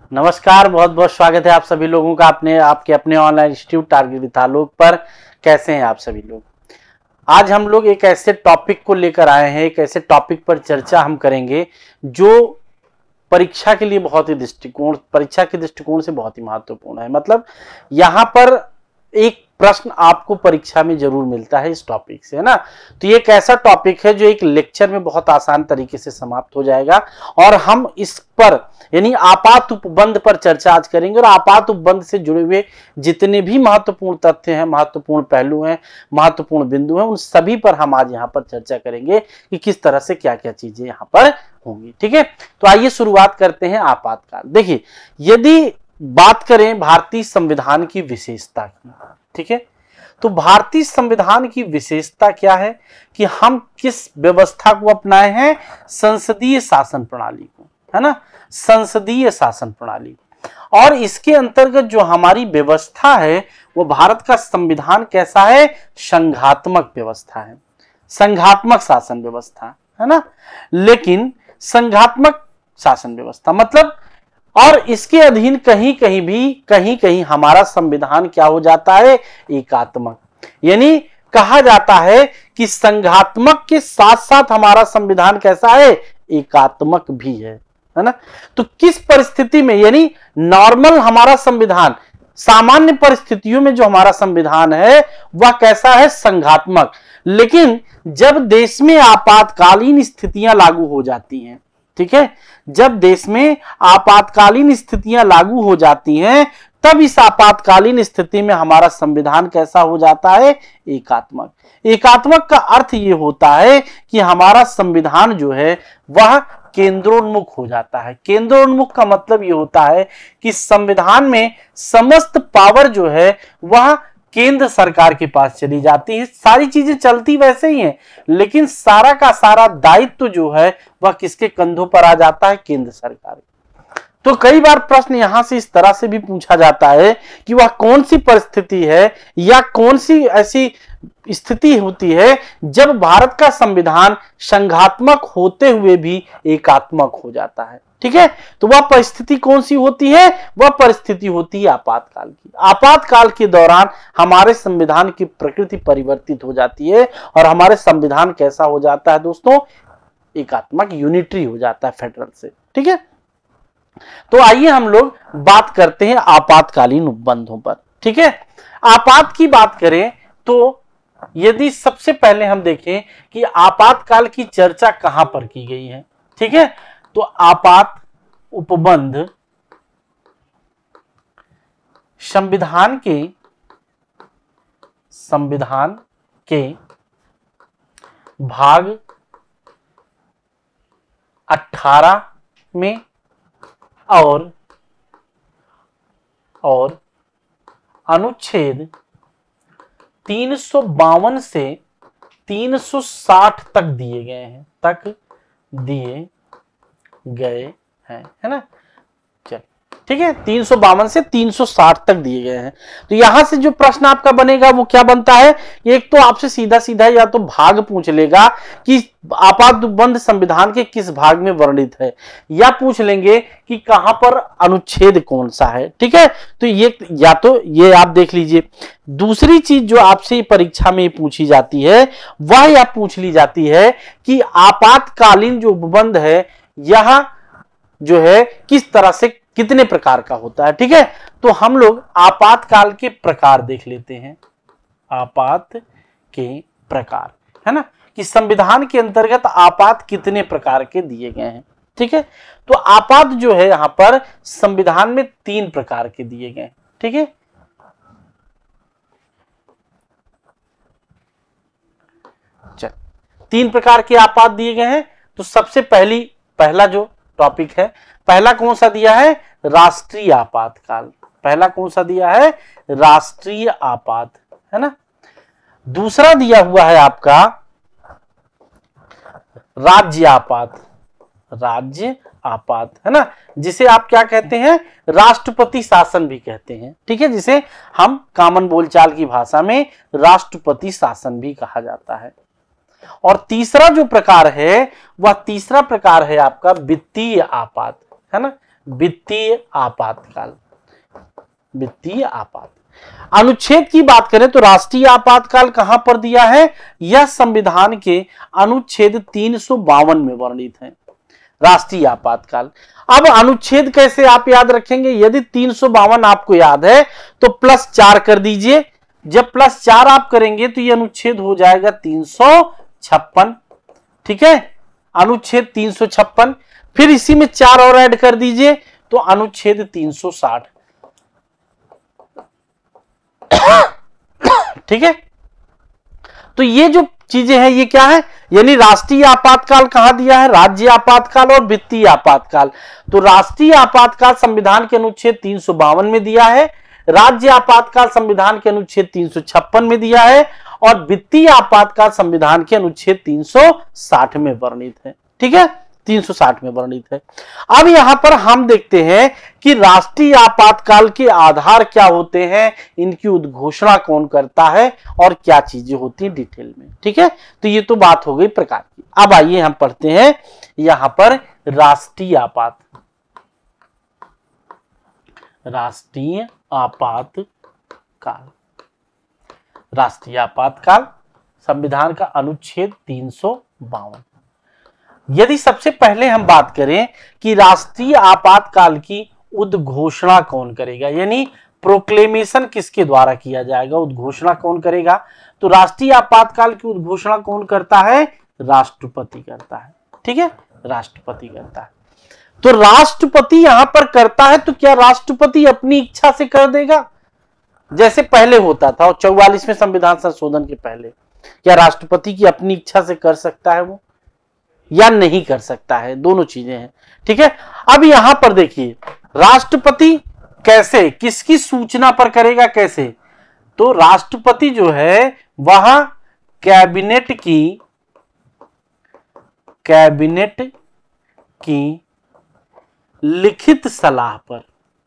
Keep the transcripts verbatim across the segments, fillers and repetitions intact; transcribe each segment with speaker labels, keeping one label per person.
Speaker 1: नमस्कार, बहुत बहुत स्वागत है आप सभी लोगों का अपने आपके अपने online institute target with Alok पर। कैसे हैं आप सभी लोग। आज हम लोग एक ऐसे टॉपिक को लेकर आए हैं, एक ऐसे टॉपिक पर चर्चा हम करेंगे जो परीक्षा के लिए बहुत ही दृष्टिकोण परीक्षा के दृष्टिकोण से बहुत ही महत्वपूर्ण है। मतलब यहाँ पर एक प्रश्न आपको परीक्षा में जरूर मिलता है इस टॉपिक से, है ना। तो ये एक ऐसा टॉपिक है जो एक लेक्चर में बहुत आसान तरीके से समाप्त हो जाएगा और हम इस पर यानी आपात उपबंध पर चर्चा आज करेंगे। और आपात उपबंध से जुड़े हुए जितने भी महत्वपूर्ण तथ्य हैं, महत्वपूर्ण पहलू हैं, महत्वपूर्ण बिंदु हैं, उन सभी पर हम आज यहाँ पर चर्चा करेंगे कि किस तरह से क्या क्या चीजें यहाँ पर होंगी। ठीक है, तो आइए शुरुआत करते हैं आपातकाल। देखिए, यदि बात करें भारतीय संविधान की विशेषता की, ठीक है, तो भारतीय संविधान की विशेषता क्या है कि हम किस व्यवस्था को अपनाए हैं, संसदीय शासन प्रणाली को, है ना, संसदीय शासन प्रणाली। और इसके अंतर्गत जो हमारी व्यवस्था है वो भारत का संविधान कैसा है, संघात्मक व्यवस्था है, संघात्मक शासन व्यवस्था, है ना। लेकिन संघात्मक शासन व्यवस्था मतलब और इसके अधीन कहीं कहीं भी कहीं कहीं हमारा संविधान क्या हो जाता है, एकात्मक। यानी कहा जाता है कि संघात्मक के साथ साथ हमारा संविधान कैसा है, एकात्मक भी है, है ना। तो किस परिस्थिति में, यानी नॉर्मल हमारा संविधान, सामान्य परिस्थितियों में जो हमारा संविधान है वह कैसा है, संघात्मक। लेकिन जब देश में आपातकालीन स्थितियां लागू हो जाती हैं, ठीक है, जब देश में आपातकालीन स्थितियां लागू हो जाती हैं तब इस आपातकालीन स्थिति में हमारा संविधान कैसा हो जाता है, एकात्मक। एकात्मक का अर्थ यह होता है कि हमारा संविधान जो है वह केंद्रोन्मुख हो जाता है। केंद्रोन्मुख का मतलब यह होता है कि संविधान में समस्त पावर जो है वह केंद्र सरकार के पास चली जाती है। सारी चीजें चलती वैसे ही हैं, लेकिन सारा का सारा दायित्व जो है वह किसके कंधों पर आ जाता है, केंद्र सरकार। तो कई बार प्रश्न यहां से इस तरह से भी पूछा जाता है कि वह कौन सी परिस्थिति है या कौन सी ऐसी स्थिति होती है जब भारत का संविधान संघात्मक होते हुए भी एकात्मक हो जाता है। ठीक है, तो वह परिस्थिति कौन सी होती है, वह परिस्थिति होती है आपातकाल की। आपातकाल के दौरान हमारे संविधान की प्रकृति परिवर्तित हो जाती है और हमारे संविधान कैसा हो जाता है दोस्तों, एकात्मक, यूनिटरी हो जाता है फेडरल से। ठीक है, तो आइए हम लोग बात करते हैं आपातकालीन उपबंधों पर। ठीक है, आपात की बात करें तो यदि सबसे पहले हम देखें कि आपातकाल की चर्चा कहां पर की गई है, ठीक है, तो आपात उपबंध संविधान के संविधान के भाग अठारह में और और अनुच्छेद तीन सौ बावन से तीन सौ साठ तक दिए गए हैं तक दिए गए हैं है ना। चल ठीक है, तीन सौ बावन से तीन सौ साठ तक दिए गए हैं। तो यहां से जो प्रश्न आपका बनेगा वो क्या बनता है, एक तो आपसे सीधा सीधा या तो भाग पूछ लेगा कि आपात उपबंध संविधान के किस भाग में वर्णित है, या पूछ लेंगे कि कहां पर अनुच्छेद कौन सा है। ठीक है, तो ये या तो ये आप देख लीजिए। दूसरी चीज जो आपसे परीक्षा में पूछी जाती है वह यह पूछ ली जाती है कि आपातकालीन जो उपबंध है यह जो है किस तरह से, कितने प्रकार का होता है। ठीक है, तो हम लोग आपातकाल के प्रकार देख लेते हैं। आपात के प्रकार, है ना, कि संविधान के अंतर्गत आपात कितने प्रकार के दिए गए हैं। ठीक है, तो आपात जो है यहां पर संविधान में तीन प्रकार के दिए गए हैं। ठीक है, चल तीन प्रकार के आपात दिए गए हैं। तो सबसे पहली पहला जो टॉपिक है, पहला कौन सा दिया है, राष्ट्रीय आपातकाल। पहला कौन सा दिया है, राष्ट्रीय आपात, है ना। दूसरा दिया हुआ है आपका राज्य आपात, राज्य आपात, है ना, जिसे आप क्या कहते हैं, राष्ट्रपति शासन भी कहते हैं। ठीक है, जिसे हम कॉमन बोलचाल की भाषा में राष्ट्रपति शासन भी कहा जाता है। और तीसरा जो प्रकार है वह तीसरा प्रकार है आपका वित्तीय आपात, है ना, वित्तीय आपातकाल, वित्तीय आपात। अनुच्छेद की बात करें तो राष्ट्रीय आपातकाल कहां पर दिया है? यह संविधान के अनुच्छेद तीन सौ बावन में वर्णित है, राष्ट्रीय आपातकाल। अब अनुच्छेद कैसे आप याद रखेंगे? यदि तीन सौ बावन आपको याद है तो प्लस चार कर दीजिए। जब प्लस चार आप करेंगे तो यह अनुच्छेद हो जाएगा तीन सौ छप्पन। ठीक है, अनुच्छेद तीन सौ छप्पन। फिर इसी में चार और ऐड कर दीजिए तो अनुच्छेद तीन सौ साठ। ठीक है, तो ये जो चीजें हैं ये क्या है? यानी राष्ट्रीय आपातकाल कहां दिया है? राज्य आपातकाल और वित्तीय आपातकाल। तो राष्ट्रीय आपातकाल संविधान के अनुच्छेद तीन सौ बावन में दिया है, राज्य आपातकाल संविधान के अनुच्छेद तीन सौ छप्पन में दिया है, और वित्तीय आपातकाल संविधान के अनुच्छेद तीन सौ साठ में वर्णित है। ठीक है, तीन सौ साठ में वर्णित है। अब यहां पर हम देखते हैं कि राष्ट्रीय आपातकाल के आधार क्या होते हैं, इनकी उद्घोषणा कौन करता है और क्या चीजें होती हैं डिटेल में। ठीक है, तो ये तो बात हो गई प्रकार की। अब आइए हम पढ़ते हैं यहां पर राष्ट्रीय आपात राष्ट्रीय आपातकाल। राष्ट्रीय आपातकाल संविधान का अनुच्छेद तीन सौ बावन। यदि सबसे पहले हम बात करें कि राष्ट्रीय आपातकाल की उद्घोषणा कौन करेगा, यानी प्रोक्लेमेशन किसके द्वारा किया जाएगा, उद्घोषणा कौन करेगा, तो राष्ट्रीय आपातकाल की उद्घोषणा कौन करता है? राष्ट्रपति करता है। ठीक है, राष्ट्रपति करता है। तो राष्ट्रपति यहां पर करता है, तो क्या राष्ट्रपति अपनी इच्छा से कर देगा जैसे पहले होता था और चौवालीसवें संविधान संशोधन के पहले? क्या राष्ट्रपति की अपनी इच्छा से कर सकता है वो, या नहीं कर सकता है? दोनों चीजें हैं। ठीक है, अब यहां पर देखिए राष्ट्रपति कैसे, किसकी सूचना पर करेगा, कैसे? तो राष्ट्रपति जो है वह कैबिनेट की कैबिनेट की लिखित सलाह पर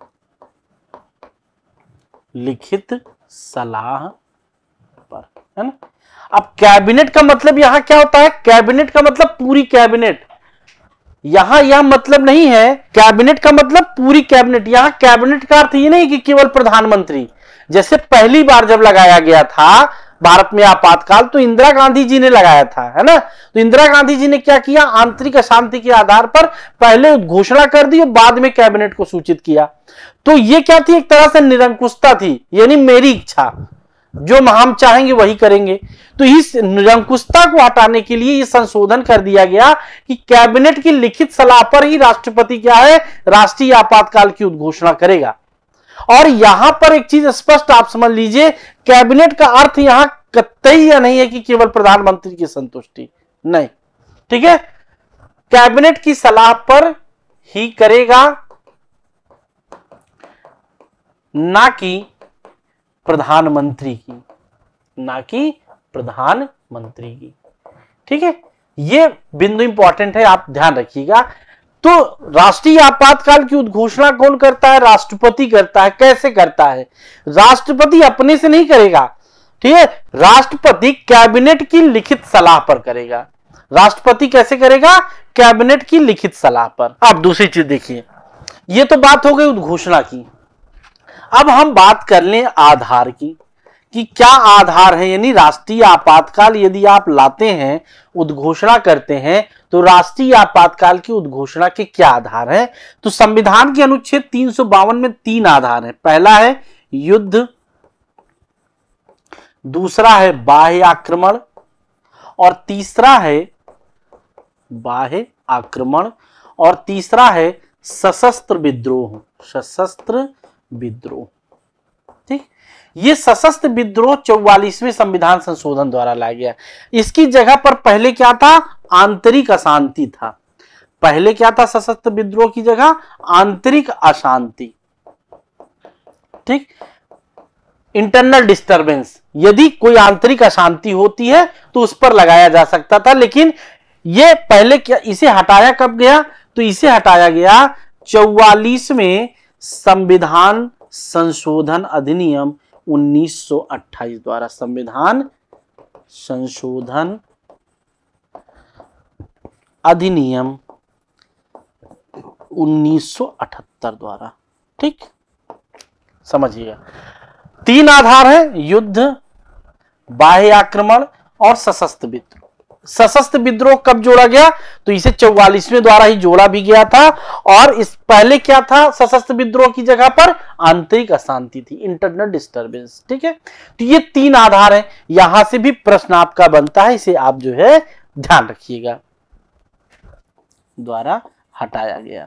Speaker 1: लिखित सलाह पर, है ना। अब कैबिनेट का मतलब यहां क्या होता है? कैबिनेट का मतलब पूरी कैबिनेट। यहां यह मतलब नहीं है, कैबिनेट का मतलब पूरी कैबिनेट। यहां कैबिनेट का अर्थ ये नहीं कि केवल प्रधानमंत्री। जैसे पहली बार जब लगाया गया था भारत में आपातकाल तो इंदिरा गांधी जी ने लगाया था, है ना। तो इंदिरा गांधी जी ने क्या किया? आंतरिक अशांति के आधार पर पहले घोषणा कर दी और बाद में कैबिनेट को सूचित किया। तो ये क्या थी? एक तरह से निरंकुशता थी, यानी मेरी इच्छा, जो हम चाहेंगे वही करेंगे। तो इस निरंकुशता को हटाने के लिए यह संशोधन कर दिया गया कि कैबिनेट की लिखित सलाह पर ही राष्ट्रपति क्या है? राष्ट्रीय आपातकाल की उद्घोषणा करेगा। और यहां पर एक चीज स्पष्ट आप समझ लीजिए, कैबिनेट का अर्थ यहां कतई यह नहीं है कि केवल प्रधानमंत्री की संतुष्टि, नहीं। ठीक है, कैबिनेट की सलाह पर ही करेगा, ना कि प्रधानमंत्री की, ना कि प्रधानमंत्री की। ठीक है, यह बिंदु इंपॉर्टेंट है, आप ध्यान रखिएगा। तो राष्ट्रीय आपातकाल की उद्घोषणा कौन करता है? राष्ट्रपति करता है। कैसे करता है? राष्ट्रपति अपने से नहीं करेगा। ठीक है, राष्ट्रपति कैबिनेट की लिखित सलाह पर करेगा। राष्ट्रपति कैसे करेगा? कैबिनेट की लिखित सलाह पर। अब दूसरी चीज देखिए, यह तो बात हो गई उद्घोषणा की। अब हम बात कर लें आधार की, कि क्या आधार है, यानी राष्ट्रीय आपातकाल यदि आप लाते हैं, उद्घोषणा करते हैं, तो राष्ट्रीय आपातकाल की उद्घोषणा के क्या आधार हैं? तो संविधान के अनुच्छेद तीन सौ बावन में तीन आधार हैं। पहला है युद्ध, दूसरा है बाह्य आक्रमण, और तीसरा है बाह्य आक्रमण और तीसरा है सशस्त्र विद्रोह। सशस्त्र विद्रोह। ठीक, ये सशस्त्र विद्रोह चौवालीसवें संविधान संशोधन द्वारा लाया गया। इसकी जगह पर पहले क्या था? आंतरिक अशांति था। पहले क्या था? सशस्त्र विद्रोह की जगह आंतरिक अशांति। ठीक, इंटरनल डिस्टरबेंस। यदि कोई आंतरिक अशांति होती है तो उस पर लगाया जा सकता था, लेकिन ये पहले क्या, इसे हटाया कब गया? तो इसे हटाया गया चौवालीसवें संविधान संशोधन अधिनियम उन्नीस सौ अट्ठाईस द्वारा। संविधान संशोधन अधिनियम उन्नीस सौ अठहत्तर द्वारा। ठीक, समझिएगा। तीन आधार है, युद्ध, बाह्य आक्रमण और सशस्त्र विद्रोह। सशस्त्र विद्रोह कब जोड़ा गया? तो इसे चौवालीसवें द्वारा ही जोड़ा भी गया था। और इस पहले क्या था सशस्त्र विद्रोह की जगह पर? आंतरिक अशांति थी, इंटरनल डिस्टर्बेंस। ठीक है, तो ये तीन आधार है। यहां से भी प्रश्न आपका बनता है, इसे आप जो है ध्यान रखिएगा। द्वारा हटाया गया।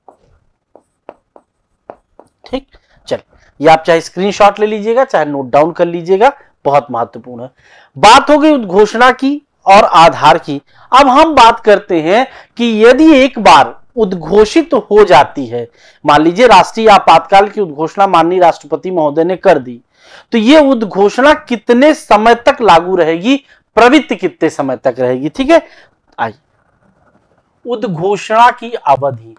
Speaker 1: ठीक, चल ये आप चाहे स्क्रीनशॉट ले लीजिएगा, चाहे नोट डाउन कर लीजिएगा, बहुत महत्वपूर्ण है। बात हो गई उद्घोषणा की और आधार की। अब हम बात करते हैं कि यदि एक बार उद्घोषित हो जाती है, मान लीजिए राष्ट्रीय आपातकाल की उद्घोषणा माननीय राष्ट्रपति महोदय ने कर दी, तो यह उद्घोषणा कितने समय तक लागू रहेगी, प्रवृत्ति कितने समय तक रहेगी? ठीक है, आइए उद्घोषणा की अवधि,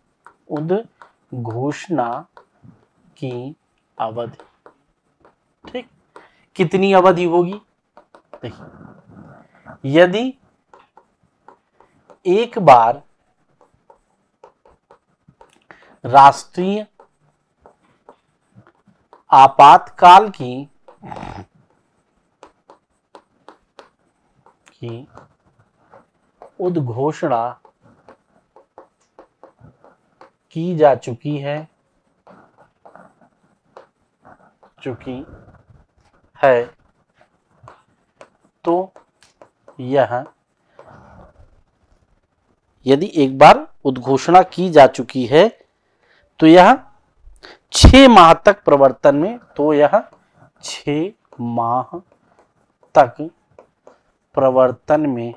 Speaker 1: उद्घोषणा की अवधि, ठीक, कितनी अवधि होगी? देखिए, यदि एक बार राष्ट्रीय आपातकाल की की उद्घोषणा की जा चुकी है चुकी है तो यह यदि एक बार उद्घोषणा की जा चुकी है तो यह छह माह तक प्रवर्तन में तो यह छह माह तक प्रवर्तन में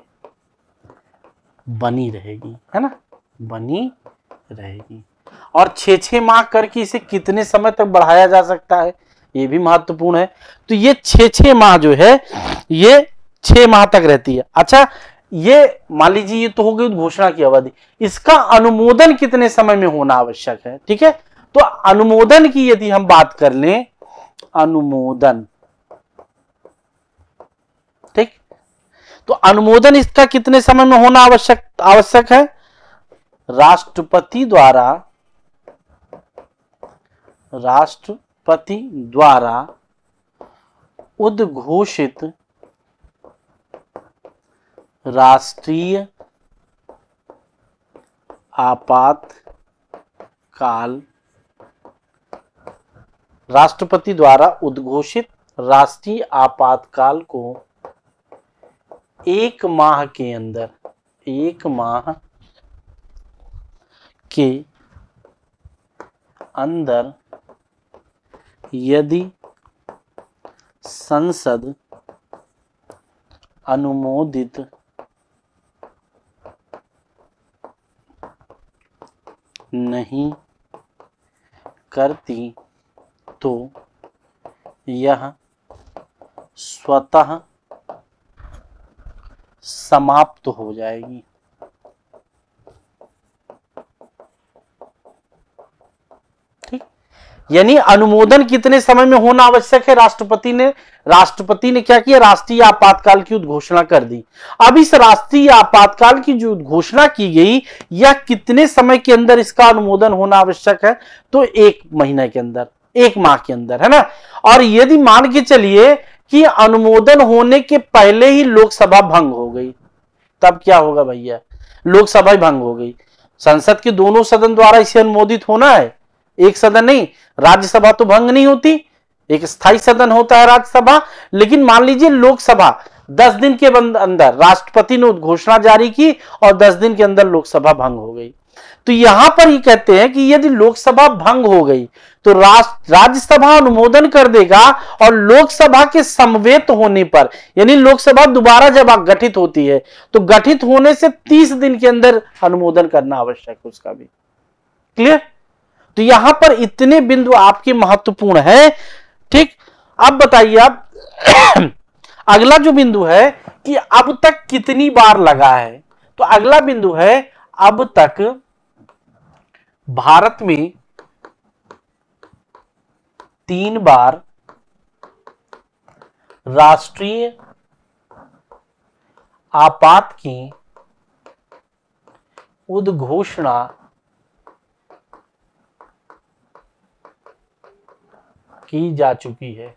Speaker 1: बनी रहेगी, है ना, बनी रहेगी। और छह छह माह करके इसे कितने समय तक बढ़ाया जा सकता है, ये भी महत्वपूर्ण है। तो ये छह छह माह जो है ये छह माह तक रहती है। अच्छा, ये मान लीजिए ये तो हो गई घोषणा की अवधि, इसका अनुमोदन कितने समय में होना आवश्यक है? ठीक है, तो अनुमोदन की यदि हम बात कर लें, अनुमोदन, ठीक, तो अनुमोदन इसका कितने समय में होना आवश्यक आवश्यक है? राष्ट्रपति द्वारा राष्ट्रपति द्वारा उद्घोषित राष्ट्रीय आपातकाल राष्ट्रपति द्वारा उद्घोषित राष्ट्रीय आपातकाल को एक माह के अंदर एक माह के अंदर यदि संसद अनुमोदित नहीं करती तो यह स्वतः समाप्त हो जाएगी। ठीक, यानी अनुमोदन कितने समय में होना आवश्यक है? राष्ट्रपति ने राष्ट्रपति ने क्या किया? राष्ट्रीय आपातकाल की उद्घोषणा कर दी। अब इस राष्ट्रीय आपातकाल की जो घोषणा की गई, यह कितने समय के अंदर इसका अनुमोदन होना आवश्यक है? तो एक महीने के अंदर, एक माह के अंदर, है ना। और यदि मान के चलिए कि अनुमोदन होने के पहले ही लोकसभा भंग हो गई, तब क्या होगा भैया? लोकसभा भंग हो गई, संसद के दोनों सदन द्वारा इसे अनुमोदित होना है, एक सदन नहीं। राज्यसभा तो भंग नहीं होती, एक स्थायी सदन होता है राज्यसभा। लेकिन मान लीजिए लोकसभा दस दिन के अंदर राष्ट्रपति ने घोषणा जारी की और दस दिन के अंदर लोकसभा भंग हो गई, तो यहां पर ये कहते हैं कि यदि लोकसभा भंग हो गई तो राज्यसभा अनुमोदन कर देगा और लोकसभा के समवेत होने पर, यानी लोकसभा दोबारा जब गठित होती है तो गठित होने से तीस दिन के अंदर अनुमोदन करना आवश्यक है उसका भी। क्लियर? तो यहां पर इतने बिंदु आपके महत्वपूर्ण है। ठीक, अब बताइए आप अगला जो बिंदु है कि अब तक कितनी बार लगा है, तो अगला बिंदु है अब तक भारत में तीन बार राष्ट्रीय आपात की उद्घोषणा की जा चुकी है।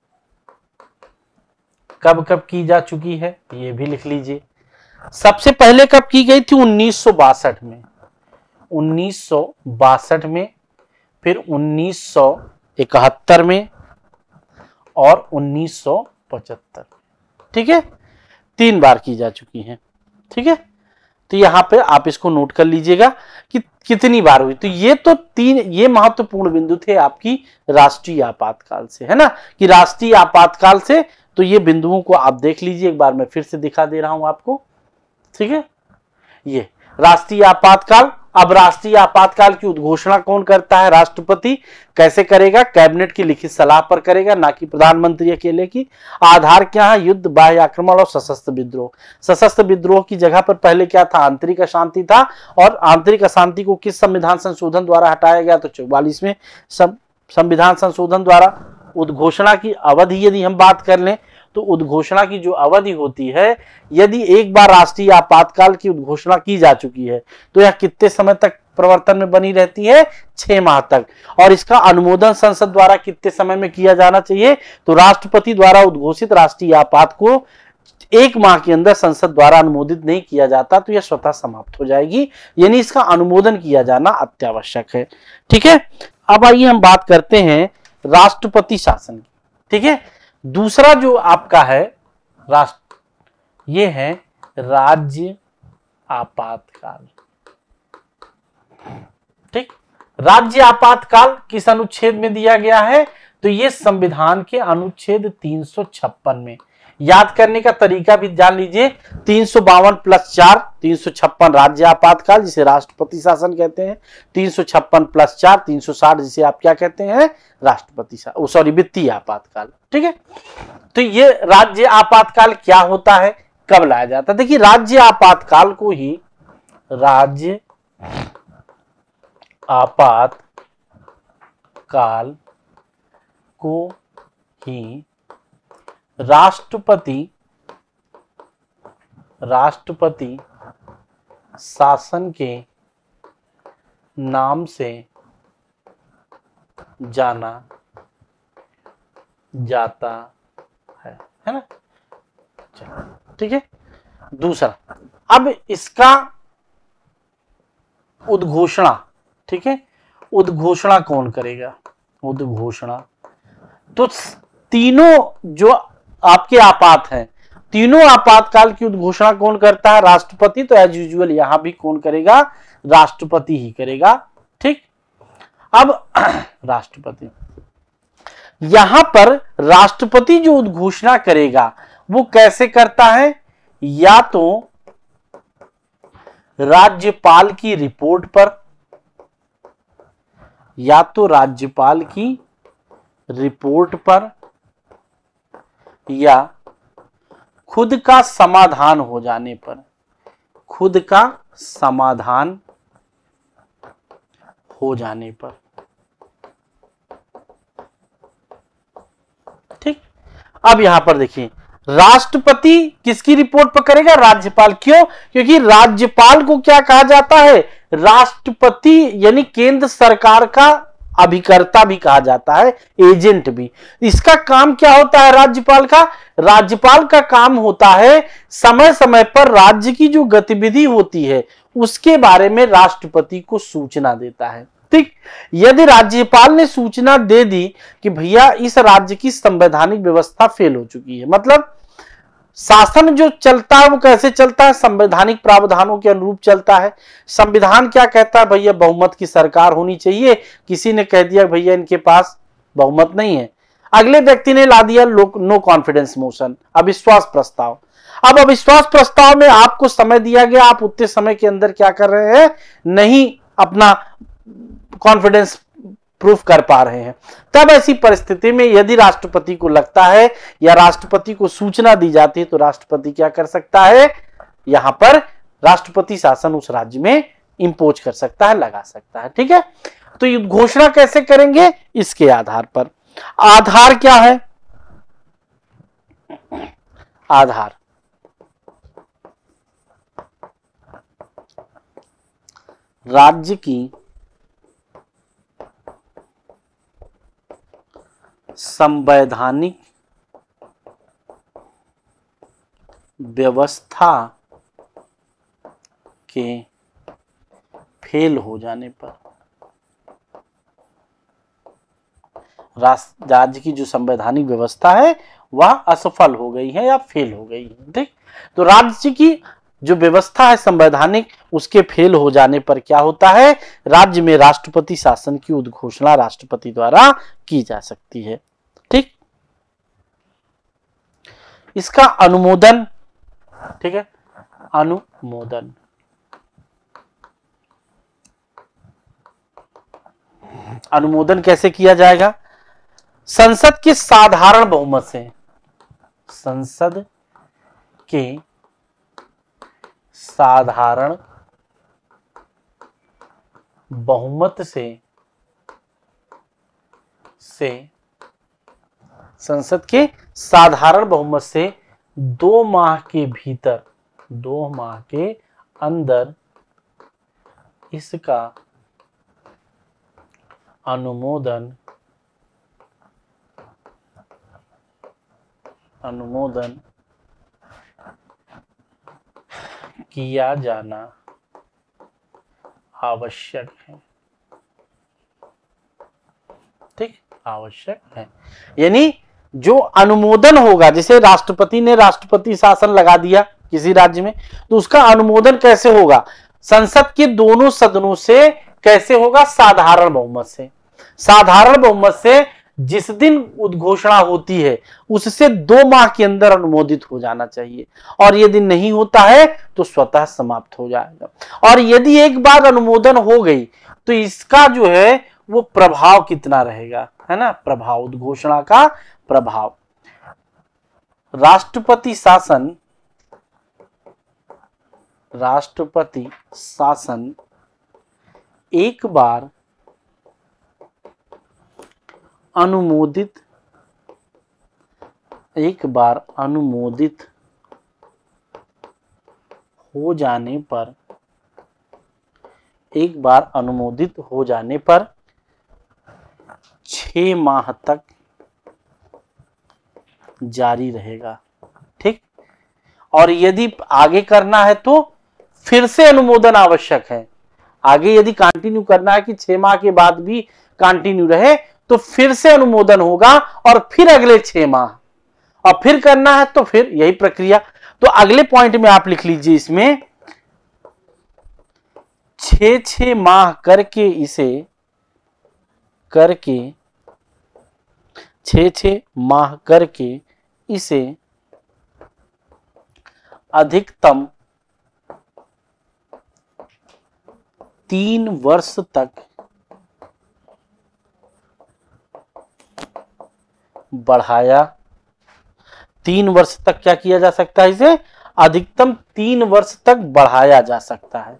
Speaker 1: कब कब की जा चुकी है ये भी लिख लीजिए। सबसे पहले कब की गई थी? उन्नीस सौ बासठ में। उन्नीस सौ बासठ में, फिर उन्नीस सौ इकहत्तर में और उन्नीस सौ पचहत्तर। ठीक है, तीन बार की जा चुकी है। ठीक है, तो यहां पे आप इसको नोट कर लीजिएगा कि कितनी बार हुई। तो ये तो तीन ये महत्वपूर्ण बिंदु थे आपकी राष्ट्रीय आपातकाल से, है ना, कि राष्ट्रीय आपातकाल से। तो ये बिंदुओं को आप देख लीजिए, एक बार मैं फिर से दिखा दे रहा हूं आपको। ठीक है, ये राष्ट्रीय आपातकाल। अब राष्ट्रीय आपातकाल की उद्घोषणा कौन करता है? राष्ट्रपति। कैसे करेगा? कैबिनेट की लिखित सलाह पर करेगा, ना कि प्रधानमंत्री अकेले की। आधार क्या है? युद्ध, बाह्य आक्रमण और सशस्त्र विद्रोह। सशस्त्र विद्रोह की जगह पर पहले क्या था? आंतरिक अशांति था। और आंतरिक अशांति को किस संविधान संशोधन द्वारा हटाया गया? तो चौवालीसवें संविधान संशोधन द्वारा। उद्घोषणा की अवधि यदि हम बात कर लें तो उद्घोषणा की जो अवधि होती है, यदि एक बार राष्ट्रीय आपातकाल की उद्घोषणा की जा चुकी है तो यह कितने समय तक प्रवर्तन में बनी रहती है? छह माह तक। और इसका अनुमोदन संसद द्वारा कितने समय में किया जाना चाहिए? तो राष्ट्रपति द्वारा उद्घोषित राष्ट्रीय आपात को एक माह के अंदर संसद द्वारा अनुमोदित नहीं किया जाता तो यह स्वतः समाप्त हो जाएगी, यानी इसका अनुमोदन किया जाना अत्यावश्यक है। ठीक है, अब आइए हम बात करते हैं राष्ट्रपति शासन की। ठीक है, दूसरा जो आपका है राष्ट्र, ये है राज्य आपातकाल। ठीक, राज्य आपातकाल किस अनुच्छेद में दिया गया है? तो ये संविधान के अनुच्छेद तीन सौ छप्पन में। याद करने का तरीका भी जान लीजिए। तीन सौ बावन प्लस चार, तीन सौ छप्पन राज्य आपातकाल जिसे राष्ट्रपति शासन कहते हैं। तीन सौ छप्पन प्लस चार, तीन सौ साठ जिसे आप क्या कहते हैं? राष्ट्रपति सॉरी वित्तीय आपातकाल। ठीक है, तो ये राज्य आपातकाल क्या होता है, कब लाया जाता है? देखिए, राज्य आपातकाल को ही राज्य आपातकाल को ही राष्ट्रपति राष्ट्रपति शासन के नाम से जाना जाता है, है ना। ठीक है, दूसरा, अब इसका उद्घोषणा, ठीक है, उद्घोषणा कौन करेगा? उद्घोषणा तो तीनों जो आपके आपात हैं, तीनों आपातकाल की उद्घोषणा कौन करता है? राष्ट्रपति। तो एज यूजुअल यहां भी कौन करेगा? राष्ट्रपति ही करेगा। ठीक, अब राष्ट्रपति, यहां पर राष्ट्रपति जो उद्घोषणा करेगा वो कैसे करता है? या तो राज्यपाल की रिपोर्ट पर, या तो राज्यपाल की रिपोर्ट पर, या खुद का समाधान हो जाने पर। खुद का समाधान हो जाने पर। ठीक, अब यहां पर देखिए, राष्ट्रपति किसकी रिपोर्ट पर करेगा? राज्यपाल। क्यों? क्योंकि राज्यपाल को क्या कहा जाता है? राष्ट्रपति यानी केंद्र सरकार का अभिकर्ता भी कहा जाता है, एजेंट भी। इसका काम क्या होता है राज्यपाल का? राज्यपाल का काम होता है समय समय पर राज्य की जो गतिविधि होती है उसके बारे में राष्ट्रपति को सूचना देता है। ठीक, यदि राज्यपाल ने सूचना दे दी कि भैया इस राज्य की संवैधानिक व्यवस्था फेल हो चुकी है, मतलब शासन जो चलता है वो कैसे चलता है? संवैधानिक प्रावधानों के अनुरूप चलता है। संविधान क्या कहता है? भैया बहुमत की सरकार होनी चाहिए। किसी ने कह दिया भैया इनके पास बहुमत नहीं है, अगले व्यक्ति ने ला दिया नो कॉन्फिडेंस मोशन, अविश्वास प्रस्ताव। अब अविश्वास प्रस्ताव में आपको समय दिया गया, आप उतने समय के अंदर क्या कर रहे हैं? नहीं अपना कॉन्फिडेंस प्रूफ कर पा रहे हैं। तब ऐसी परिस्थिति में यदि राष्ट्रपति को लगता है या राष्ट्रपति को सूचना दी जाती है तो राष्ट्रपति क्या कर सकता है? यहां पर राष्ट्रपति शासन उस राज्य में इंपोज कर सकता है, लगा सकता है। ठीक है, तो ये घोषणा कैसे करेंगे? इसके आधार पर। आधार क्या है? आधार राज्य की संवैधानिक व्यवस्था के फेल हो जाने पर, राज्य की जो संवैधानिक व्यवस्था है वह असफल हो गई है या फेल हो गई है। ठीक, तो राज्य की जो व्यवस्था है संवैधानिक, उसके फेल हो जाने पर क्या होता है, राज्य में राष्ट्रपति शासन की उद्घोषणा राष्ट्रपति द्वारा की जा सकती है। ठीक, इसका अनुमोदन, ठीक है, अनुमोदन अनुमोदन कैसे किया जाएगा, संसद के साधारण बहुमत से, संसद के साधारण बहुमत से से संसद के साधारण बहुमत से दो माह के भीतर, दो माह के अंदर इसका अनुमोदन अनुमोदन किया जाना आवश्यक है। ठीक, आवश्यक है, यानी जो अनुमोदन होगा, जैसे राष्ट्रपति ने राष्ट्रपति शासन लगा दिया किसी राज्य में, तो उसका अनुमोदन कैसे होगा, संसद के दोनों सदनों से कैसे होगा, साधारण बहुमत से। साधारण बहुमत से जिस दिन उद्घोषणा होती है उससे दो माह के अंदर अनुमोदित हो जाना चाहिए, और यदि नहीं होता है तो स्वतः समाप्त हो जाएगा। और यदि एक बार अनुमोदन हो गई तो इसका जो है वो प्रभाव कितना रहेगा, है ना, प्रभाव, उद्घोषणा का प्रभाव। राष्ट्रपति शासन राष्ट्रपति शासन एक बार अनुमोदित एक बार अनुमोदित हो जाने पर एक बार अनुमोदित हो जाने पर छह माह तक जारी रहेगा। ठीक, और यदि आगे करना है तो फिर से अनुमोदन आवश्यक है। आगे यदि कंटिन्यू करना है कि छह माह के बाद भी कंटिन्यू रहे तो फिर से अनुमोदन होगा, और फिर अगले छह माह, और फिर करना है तो फिर यही प्रक्रिया। तो अगले पॉइंट में आप लिख लीजिए, इसमें छह छह माह करके इसे करके छह छह माह करके इसे अधिकतम तीन वर्ष तक बढ़ाया तीन वर्ष तक क्या किया जा सकता है, इसे अधिकतम तीन वर्ष तक बढ़ाया जा सकता है।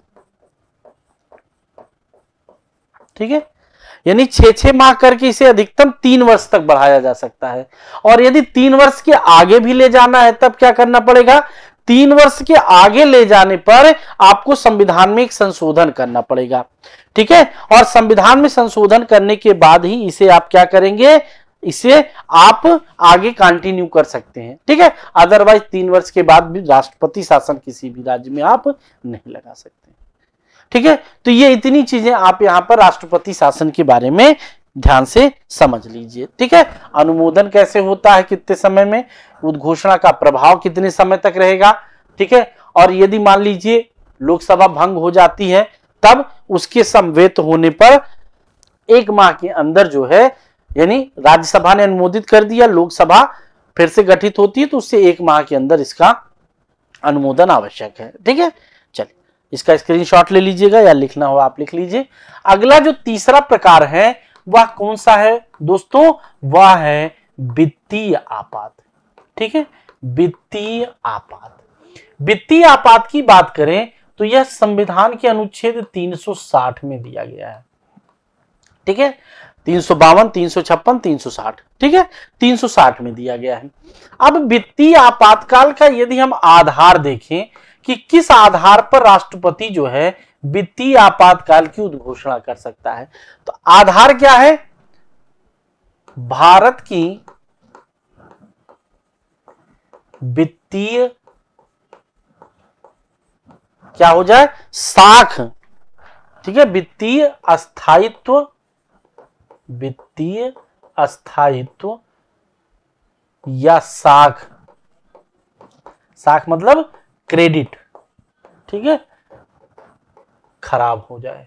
Speaker 1: ठीक है, यानी छह छह माह करके इसे अधिकतम तीन वर्ष तक बढ़ाया जा सकता है। और यदि तीन वर्ष के आगे भी ले जाना है तब क्या करना पड़ेगा, तीन वर्ष के आगे ले जाने पर आपको संविधान में एक संशोधन करना पड़ेगा। ठीक है, और संविधान में संशोधन करने के बाद ही इसे आप क्या करेंगे, इसे आप आगे कंटिन्यू कर सकते हैं। ठीक है, अदरवाइज तीन वर्ष के बाद भी राष्ट्रपति शासन किसी भी राज्य में आप नहीं लगा सकते। ठीक है, तो ये इतनी चीजें आप यहां पर राष्ट्रपति शासन के बारे में ध्यान से समझ लीजिए। ठीक है, अनुमोदन कैसे होता है, कितने समय में, उद्घोषणा का प्रभाव कितने समय तक रहेगा। ठीक है, और यदि मान लीजिए लोकसभा भंग हो जाती है तब उसके समवेत होने पर एक माह के अंदर जो है, यानी राज्यसभा ने अनुमोदित कर दिया, लोकसभा फिर से गठित होती है तो उससे एक माह के अंदर इसका अनुमोदन आवश्यक है। ठीक है, चलिए इसका स्क्रीनशॉट ले लीजिएगा, या लिखना हो आप लिख लीजिए। अगला जो तीसरा प्रकार है वह कौन सा है दोस्तों, वह है वित्तीय आपात। ठीक है, वित्तीय आपात। वित्तीय आपात की बात करें तो यह संविधान के अनुच्छेद तीन सौ साठ में दिया गया है। ठीक है, तीन सौ बावन, तीन सौ छप्पन, तीन सौ साठ। ठीक है, तीन सौ साठ में दिया गया है। अब वित्तीय आपातकाल का यदि हम आधार देखें कि किस आधार पर राष्ट्रपति जो है वित्तीय आपातकाल की उद्घोषणा कर सकता है, तो आधार क्या है, भारत की वित्तीय क्या हो जाए, साख, ठीक है, वित्तीय अस्थायित्व, वित्तीय अस्थायित्व या साख, साख मतलब क्रेडिट, ठीक है, खराब हो जाए,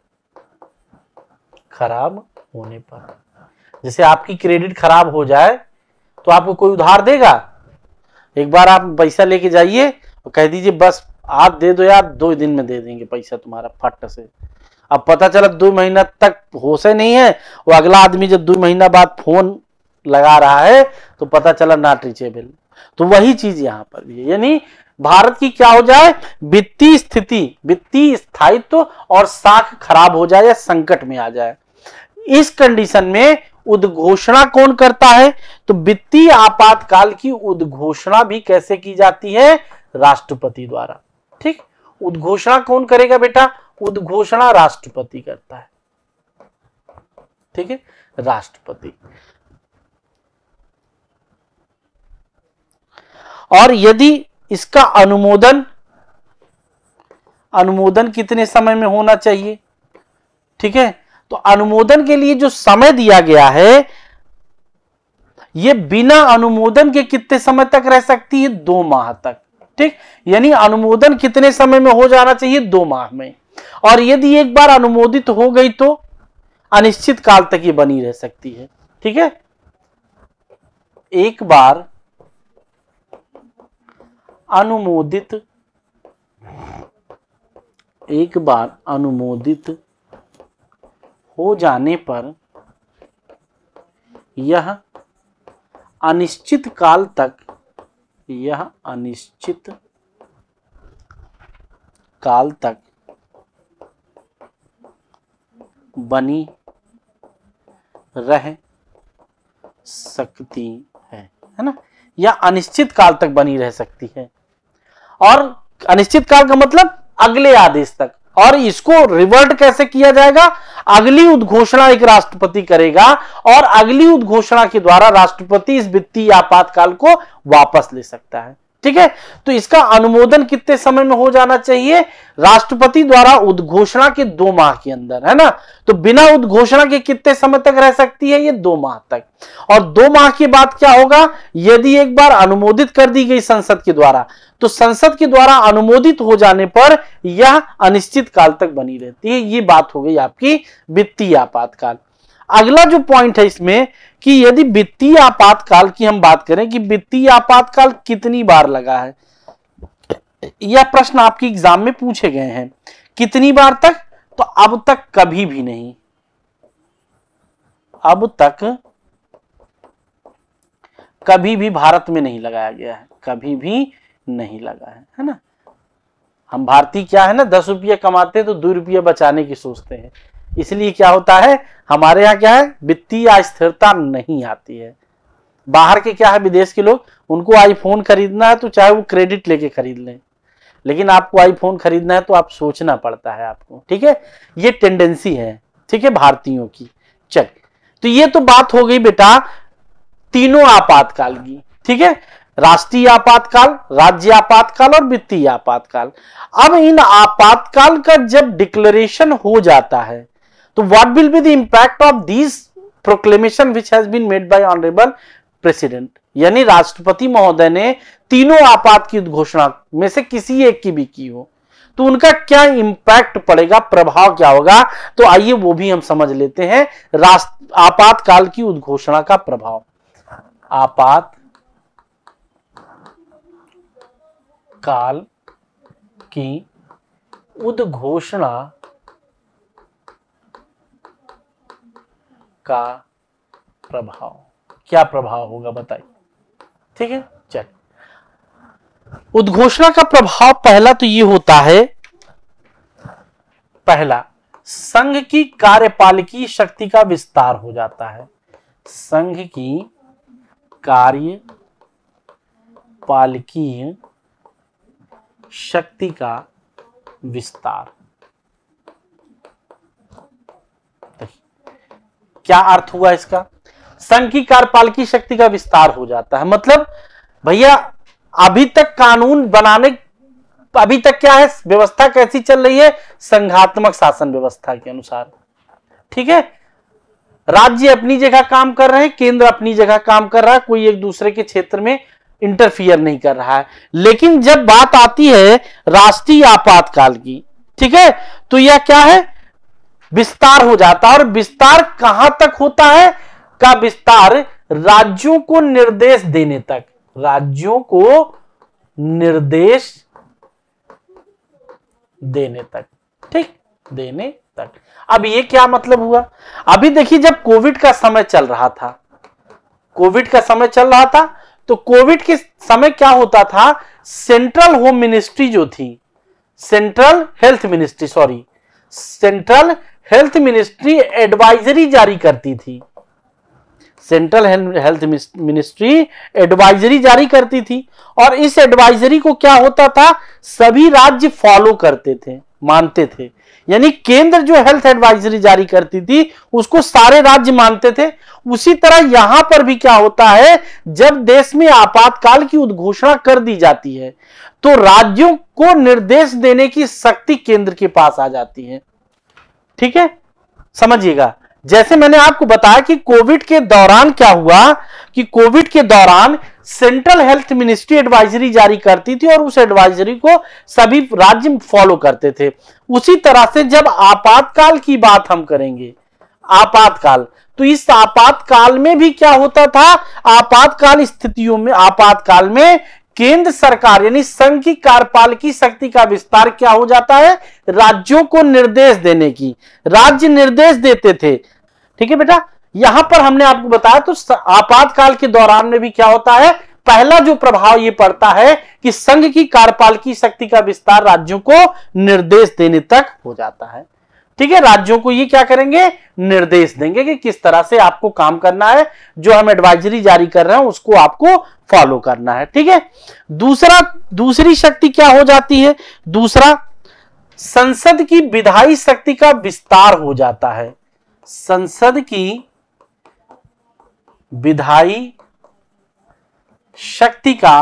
Speaker 1: खराब होने पर, जैसे आपकी क्रेडिट खराब हो जाए तो आपको कोई उधार देगा? एक बार आप पैसा लेके जाइए और कह दीजिए बस आज दे दो यार, दो दिन में दे देंगे पैसा तुम्हारा फट से। अब पता चला दो महीना तक होश ही नहीं है, वो अगला आदमी जब दो महीना बाद फोन लगा रहा है तो पता चला नॉट रीचेबल। तो वही चीज यहां पर भी है, यानी भारत की क्या हो जाए, वित्तीय स्थिति, वित्तीय स्थायित्व और साख खराब हो जाए या संकट में आ जाए। इस कंडीशन में उद्घोषणा कौन करता है? तो वित्तीय आपातकाल की उद्घोषणा भी कैसे की जाती है? राष्ट्रपति द्वारा। ठीक, उद्घोषणा कौन करेगा बेटा? उद्घोषणा राष्ट्रपति करता है। ठीक है, राष्ट्रपति। और यदि इसका अनुमोदन, अनुमोदन कितने समय में होना चाहिए? ठीक है, तो अनुमोदन के लिए जो समय दिया गया है, यह बिना अनुमोदन के कितने समय तक रह सकती है? दो माह तक। ठीक, यानी अनुमोदन कितने समय में हो जाना चाहिए? दो माह में। और यदि एक बार अनुमोदित हो गई तो अनिश्चित काल तक ये बनी रह सकती है। ठीक है, एक बार अनुमोदित, एक बार अनुमोदित हो जाने पर यह अनिश्चित काल तक, यह अनिश्चित काल तक बनी रह सकती है, है ना? या अनिश्चित काल तक बनी रह सकती है। और अनिश्चित काल का मतलब अगले आदेश तक। और इसको रिवर्ट कैसे किया जाएगा? अगली उद्घोषणा एक राष्ट्रपति करेगा और अगली उद्घोषणा के द्वारा राष्ट्रपति इस वित्तीय आपातकाल को वापस ले सकता है। ठीक है, तो इसका अनुमोदन कितने समय में हो जाना चाहिए? राष्ट्रपति द्वारा उद्घोषणा के दो माह के अंदर, है ना? तो बिना उद्घोषणा के कितने समय तक रह सकती है? ये दो माह तक। और दो माह के बाद क्या होगा? यदि एक बार अनुमोदित कर दी गई संसद के द्वारा, तो संसद के द्वारा अनुमोदित हो जाने पर यह अनिश्चित काल तक बनी रहती है। ये बात हो गई आपकी वित्तीय आपातकाल। अगला जो पॉइंट है इसमें कि यदि वित्तीय आपातकाल की हम बात करें कि वित्तीय आपातकाल कितनी बार लगा है, यह प्रश्न आपके एग्जाम में पूछे गए हैं। कितनी बार तक? तो अब तक कभी भी नहीं, अब तक कभी भी भारत में नहीं लगाया गया है, कभी भी नहीं लगा है, है ना? हम भारतीय क्या है ना, दस रुपये कमाते हैं तो दो रुपये बचाने की सोचते हैं, इसलिए क्या होता है हमारे यहाँ क्या है, वित्तीय अस्थिरता नहीं आती है। बाहर के क्या है, विदेश के लोग, उनको आईफोन खरीदना है तो चाहे वो क्रेडिट लेके खरीद लें, लेकिन आपको आईफोन खरीदना है तो आप सोचना पड़ता है आपको। ठीक है, ये टेंडेंसी है, ठीक है, भारतीयों की। चल, तो ये तो बात हो गई बेटा तीनों आपातकाल की। ठीक है, राष्ट्रीय आपातकाल, राज्य आपातकाल और वित्तीय आपातकाल। अब इन आपातकाल का जब डिक्लेरेशन हो जाता है तो what will be the impact of this proclamation which has been made by honourable president, यानी राष्ट्रपति महोदय ने तीनों आपात की घोषणा में से किसी एक की भी की हो तो उनका क्या इंपैक्ट पड़ेगा, प्रभाव क्या होगा? तो आइए वो भी हम समझ लेते हैं। राष्ट्र आपातकाल की उद्घोषणा का प्रभाव। आपात काल की उद्घोषणा का प्रभाव, क्या प्रभाव होगा बताइए? ठीक है, चल, उद्घोषणा का प्रभाव पहला तो ये होता है, पहला संघ की कार्यपालिकी शक्ति का विस्तार हो जाता है। संघ की कार्यपालिकीय शक्ति का विस्तार। क्या अर्थ हुआ इसका? संघ की कार्यपालिकी शक्ति का विस्तार हो जाता है। मतलब भैया अभी तक कानून बनाने, अभी तक क्या है, व्यवस्था कैसी चल रही है, संघात्मक शासन व्यवस्था के अनुसार। ठीक है, राज्य अपनी जगह काम कर रहे हैं, केंद्र अपनी जगह काम कर रहा है, कोई एक दूसरे के क्षेत्र में इंटरफियर नहीं कर रहा है। लेकिन जब बात आती है राष्ट्रीय आपातकाल की, ठीक है, तो यह क्या है, विस्तार हो जाता है। और विस्तार कहां तक होता है, का विस्तार राज्यों को निर्देश देने तक, राज्यों को निर्देश देने तक, ठीक, देने तक। अब ये क्या मतलब हुआ, अभी देखिए जब कोविड का समय चल रहा था, कोविड का समय चल रहा था तो कोविड के समय क्या होता था, सेंट्रल होम मिनिस्ट्री जो थी, central health ministry, sorry central health ministry advisory जारी करती थी, सेंट्रल हेल्थ मिनिस्ट्री एडवाइजरी जारी करती थी। और इस एडवाइजरी को क्या होता था, सभी राज्य फॉलो करते थे, मानते थे। यानी केंद्र जो हेल्थ एडवाइजरी जारी करती थी उसको सारे राज्य मानते थे। उसी तरह यहां पर भी क्या होता है, जब देश में आपातकाल की उद्घोषणा कर दी जाती है तो राज्यों को निर्देश देने की शक्ति केंद्र के पास आ जाती है। ठीक है, समझिएगा। जैसे मैंने आपको बताया कि कोविड के दौरान क्या हुआ, कि कोविड के दौरान सेंट्रल हेल्थ मिनिस्ट्री एडवाइजरी जारी करती थी और उस एडवाइजरी को सभी राज्य फॉलो करते थे। उसी तरह से जब आपातकाल की बात हम करेंगे, आपातकाल, तो इस आपातकाल में भी क्या होता था, आपातकाल स्थितियों में, आपातकाल में केंद्र सरकार यानी संघ की कार्यपालिकी शक्ति का विस्तार क्या हो जाता है, राज्यों को निर्देश देने की, राज्य निर्देश देते थे। ठीक है बेटा, यहां पर हमने आपको बताया तो आपातकाल के दौरान में भी क्या होता है, पहला जो प्रभाव ये पड़ता है कि संघ की कार्यपालिकी शक्ति का विस्तार राज्यों को निर्देश देने तक हो जाता है। ठीक है, राज्यों को ये क्या करेंगे, निर्देश देंगे कि किस तरह से आपको काम करना है, जो हम एडवाइजरी जारी कर रहे हैं उसको आपको फॉलो करना है। ठीक है, दूसरा, दूसरी शक्ति क्या हो जाती है, दूसरा संसद की विधायी शक्ति का विस्तार हो जाता है, संसद की विधायी शक्ति का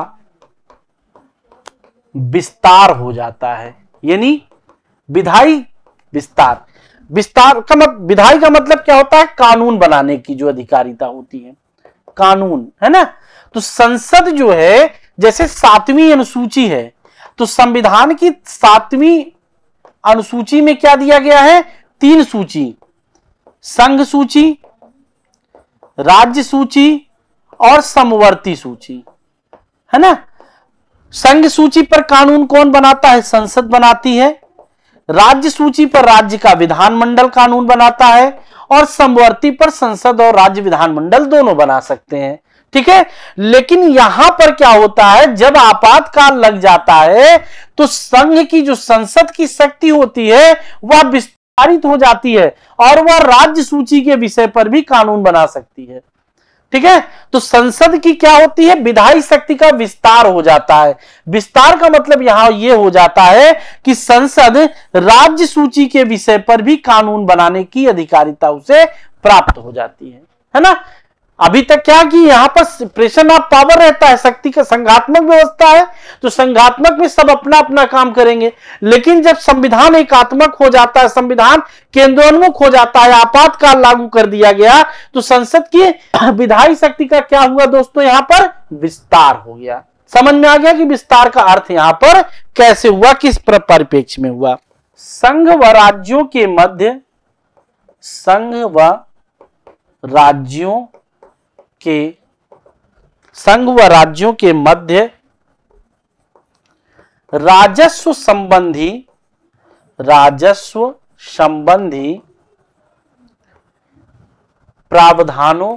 Speaker 1: विस्तार हो जाता है। यानी विधायी विस्तार, विस्तार का मतलब, विधायी का मतलब क्या होता है, कानून बनाने की जो अधिकारिता होती है, कानून, है ना। तो संसद जो है, जैसे सातवीं अनुसूची है, तो संविधान की सातवीं अनुसूची में क्या दिया गया है, तीन सूची, संघ सूची, राज्य सूची और समवर्ती सूची, है ना। संघ सूची पर कानून कौन बनाता है, संसद बनाती है। राज्य सूची पर राज्य का विधानमंडल कानून बनाता है और समवर्ती पर संसद और राज्य विधानमंडल दोनों बना सकते हैं। ठीक है, लेकिन यहां पर क्या होता है, जब आपातकाल लग जाता है तो संघ की जो संसद की शक्ति होती है वह विस्तारित हो जाती है और वह राज्य सूची के विषय पर भी कानून बना सकती है। ठीक है, तो संसद की क्या होती है, विधायी शक्ति का विस्तार हो जाता है। विस्तार का मतलब यहां यह हो जाता है कि संसद राज्य सूची के विषय पर भी कानून बनाने की अधिकारिता उसे प्राप्त हो जाती है, है ना। अभी तक क्या कि यहां पर सेपरेशन ऑफ पावर रहता है, शक्ति का संघात्मक व्यवस्था है, तो संघात्मक में सब अपना अपना काम करेंगे। लेकिन जब संविधान एकात्मक हो जाता है, संविधान केंद्रोन्मुख हो जाता है, आपातकाल लागू कर दिया गया, तो संसद की विधायी शक्ति का क्या हुआ दोस्तों, यहां पर विस्तार हो गया। समझ में आ गया कि विस्तार का अर्थ यहां पर कैसे हुआ, किस परिप्रेक्ष्य में हुआ। संघ व राज्यों के मध्य, संघ व राज्यों के संघ व राज्यों के मध्य राजस्व संबंधी राजस्व संबंधी प्रावधानों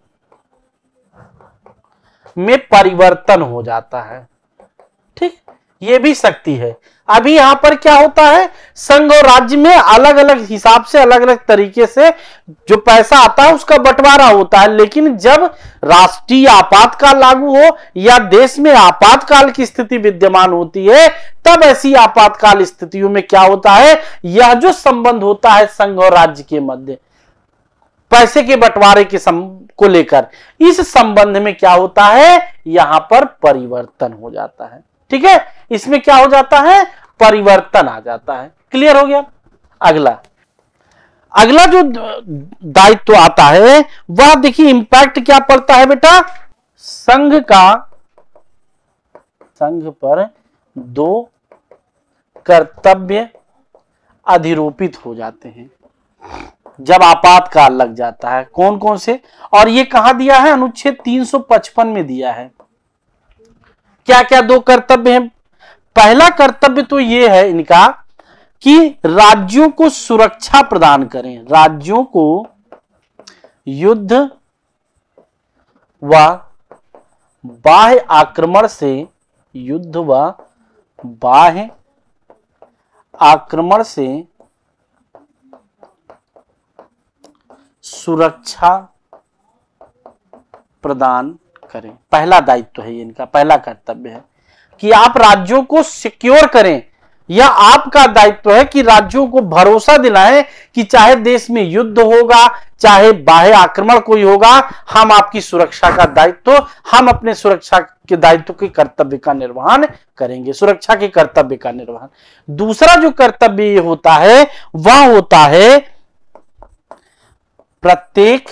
Speaker 1: में परिवर्तन हो जाता है। ठीक, ये भी शक्ति है। अभी यहां पर क्या होता है, संघ और राज्य में अलग अलग हिसाब से, अलग अलग तरीके से जो पैसा आता है उसका बंटवारा होता है। लेकिन जब राष्ट्रीय आपातकाल लागू हो या देश में आपातकाल की स्थिति विद्यमान होती है, तब ऐसी आपातकाल स्थितियों में क्या होता है, यह जो संबंध होता है संघ और राज्य के मध्य, पैसे के बंटवारे के सम, को लेकर इस संबंध में क्या होता है, यहां पर परिवर्तन हो जाता है। ठीक है, इसमें क्या हो जाता है, परिवर्तन आ जाता है। क्लियर हो गया। अगला अगला जो दायित्व आता है वह देखिए इंपैक्ट क्या पड़ता है बेटा, संघ का संघ पर दो कर्तव्य अधिरोपित हो जाते हैं जब आपातकाल लग जाता है। कौन कौन से, और ये कहां दिया है, अनुच्छेद तीन सौ पचपन में दिया है। क्या क्या दो कर्तव्य हैं। पहला कर्तव्य तो ये है इनका कि राज्यों को सुरक्षा प्रदान करें, राज्यों को युद्ध व बाह्य आक्रमण से युद्ध व बाह्य आक्रमण से सुरक्षा प्रदान करें। पहला दायित्व है ये इनका, पहला कर्तव्य है कि आप राज्यों को सिक्योर करें। यह आपका दायित्व है कि राज्यों को भरोसा दिलाएं कि चाहे देश में युद्ध होगा, चाहे बाह्य आक्रमण कोई होगा, हम आपकी सुरक्षा का दायित्व, हम अपने सुरक्षा के दायित्व के कर्तव्य का निर्वहन करेंगे, सुरक्षा के कर्तव्य का निर्वहन। दूसरा जो कर्तव्य होता है वह होता है प्रत्येक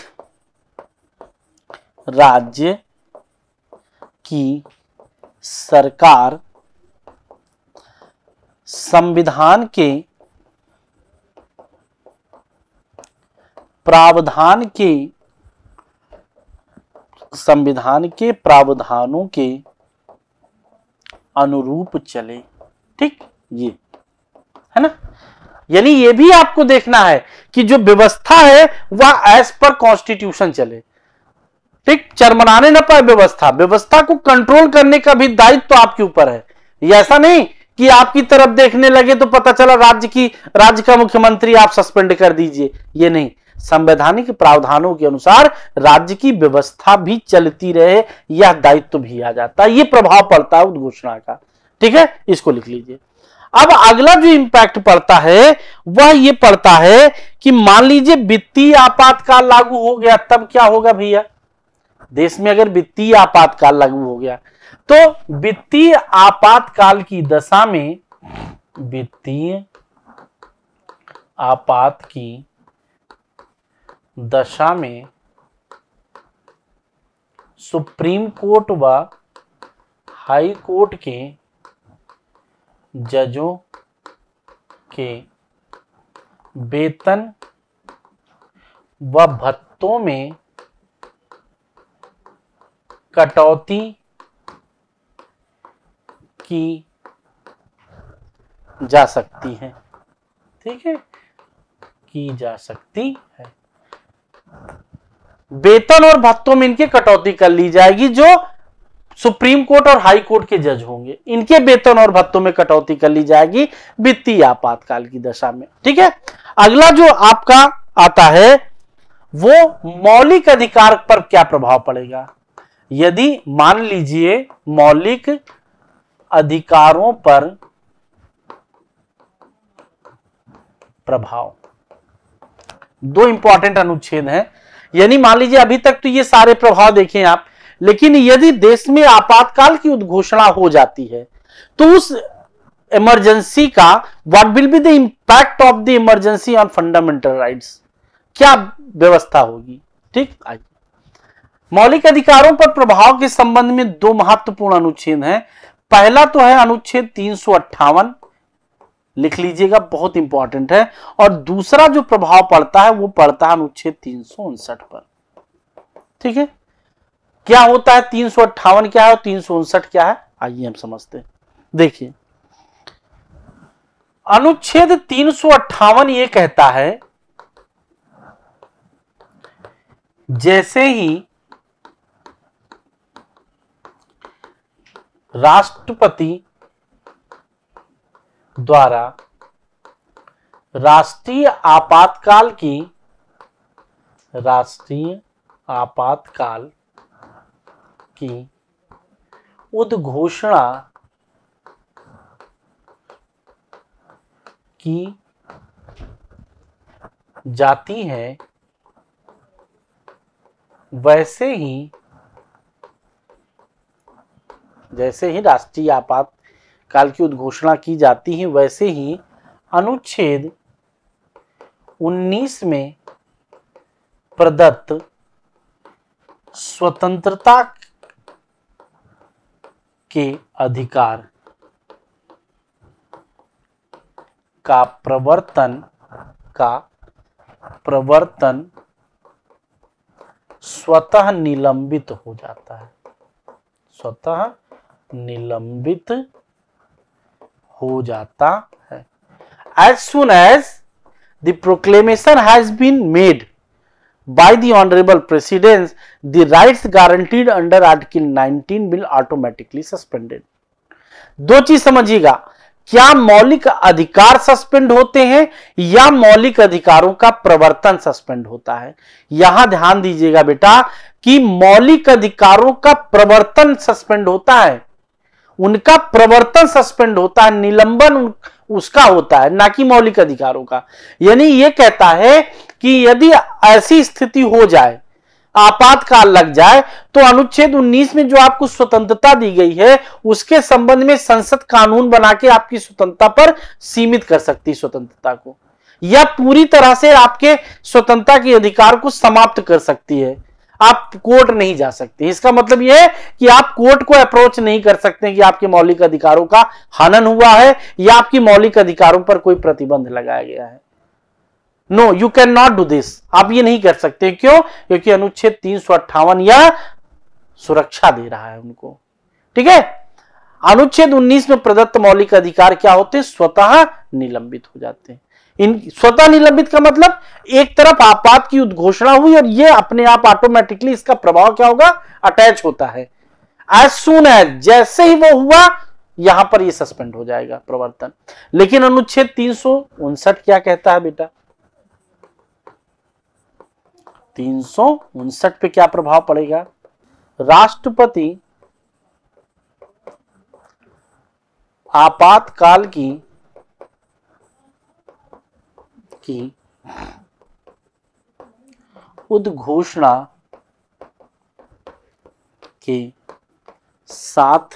Speaker 1: राज्य की सरकार संविधान के प्रावधान के संविधान के प्रावधानों के अनुरूप चले। ठीक, ये है ना, यानी ये भी आपको देखना है कि जो व्यवस्था है वह एज पर कॉन्स्टिट्यूशन चले। ठीक, चरमराने न पाए व्यवस्था, व्यवस्था को कंट्रोल करने का भी दायित्व तो आपके ऊपर है। ये ऐसा नहीं कि आपकी तरफ देखने लगे तो पता चला राज्य की राज्य का मुख्यमंत्री आप सस्पेंड कर दीजिए, ये नहीं। संवैधानिक प्रावधानों के अनुसार राज्य की व्यवस्था भी चलती रहे, यह दायित्व भी आ जाता है, ये प्रभाव पड़ता है उद्घोषणा का। ठीक है, इसको लिख लीजिए। अब अगला जो इंपैक्ट पड़ता है वह ये पड़ता है कि मान लीजिए वित्तीय आपातकाल लागू हो गया, तब क्या होगा भैया, देश में अगर वित्तीय आपातकाल लागू हो गया तो वित्तीय आपातकाल की दशा में वित्तीय आपात की दशा में सुप्रीम कोर्ट व हाई कोर्ट के जजों के वेतन व भत्तों में कटौती की जा सकती है। ठीक है, की जा सकती है। वेतन और भत्तों में इनके कटौती कर ली जाएगी, जो सुप्रीम कोर्ट और हाई कोर्ट के जज होंगे, इनके वेतन और भत्तों में कटौती कर ली जाएगी वित्तीय आपातकाल की दशा में। ठीक है, अगला जो आपका आता है वो मौलिक अधिकार पर क्या प्रभाव पड़ेगा। यदि मान लीजिए मौलिक अधिकारों पर प्रभाव, दो इंपॉर्टेंट अनुच्छेद हैं, यानी मान लीजिए अभी तक तो ये सारे प्रभाव देखें आप, लेकिन यदि देश में आपातकाल की उद्घोषणा हो जाती है तो उस इमरजेंसी का what will be the impact of the emergency on fundamental rights, क्या व्यवस्था होगी। ठीक, आइए मौलिक अधिकारों पर प्रभाव के संबंध में दो महत्वपूर्ण अनुच्छेद हैं। पहला तो है अनुच्छेद तीन सौ अट्ठावन, लिख लीजिएगा, बहुत इंपॉर्टेंट है। और दूसरा जो प्रभाव पड़ता है वो पड़ता है अनुच्छेद तीन सौ उनसठ पर। ठीक है, क्या होता है तीन सौ अट्ठावन क्या है और तीन सौ उनसठ क्या है, आइए हम समझते हैं। देखिए अनुच्छेद तीन सौ अट्ठावन ये कहता है जैसे ही राष्ट्रपति द्वारा राष्ट्रीय आपातकाल की राष्ट्रीय आपातकाल की उद्घोषणा की जाती है वैसे ही जैसे ही राष्ट्रीय आपातकाल की उद्घोषणा की जाती है, वैसे ही अनुच्छेद उन्नीस में प्रदत्त स्वतंत्रता के अधिकार का प्रवर्तन का प्रवर्तन स्वतः निलंबित हो जाता है, स्वतः निलंबित हो जाता है। As soon as the proclamation has been made by the honorable president, the rights guaranteed under article nineteen will automatically suspended। दो चीज समझिएगा, क्या मौलिक अधिकार सस्पेंड होते हैं या मौलिक अधिकारों का प्रवर्तन सस्पेंड होता है। यहां ध्यान दीजिएगा बेटा कि मौलिक अधिकारों का प्रवर्तन सस्पेंड होता है, उनका प्रवर्तन सस्पेंड होता है, निलंबन उसका होता है, ना कि मौलिक अधिकारों का। यानी यह कहता है कि यदि ऐसी स्थिति हो जाए, आपातकाल लग जाए, तो अनुच्छेद उन्नीस में जो आपको स्वतंत्रता दी गई है उसके संबंध में संसद कानून बना के आपकी स्वतंत्रता पर सीमित कर सकती है स्वतंत्रता को, या पूरी तरह से आपके स्वतंत्रता के अधिकार को समाप्त कर सकती है। आप कोर्ट नहीं जा सकते। इसका मतलब यह है कि आप कोर्ट को अप्रोच नहीं कर सकते कि आपके मौलिक अधिकारों का हनन हुआ है या आपकी मौलिक अधिकारों पर कोई प्रतिबंध लगाया गया है। No, you can not do this. आप ये नहीं कर सकते। क्यों? क्योंकि अनुच्छेद तीन सौ अट्ठावन यह सुरक्षा दे रहा है उनको। ठीक है। अनुच्छेद उन्नीस में प्रदत्त मौलिक अधिकार क्या होते हैं? स्वतः निलंबित हो जाते हैं। इन स्वतः निलंबित का मतलब एक तरफ आपात की उद्घोषणा हुई और ये अपने आप ऑटोमेटिकली इसका प्रभाव क्या होगा? अटैच होता है। एज सून एज, जैसे ही वो हुआ यहां पर ये सस्पेंड हो जाएगा प्रवर्तन। लेकिन अनुच्छेद तीन सौ उनसठ क्या कहता है बेटा? तीन सौ उनसठ पे क्या प्रभाव पड़ेगा? राष्ट्रपति आपातकाल की की उद्घोषणा के साथ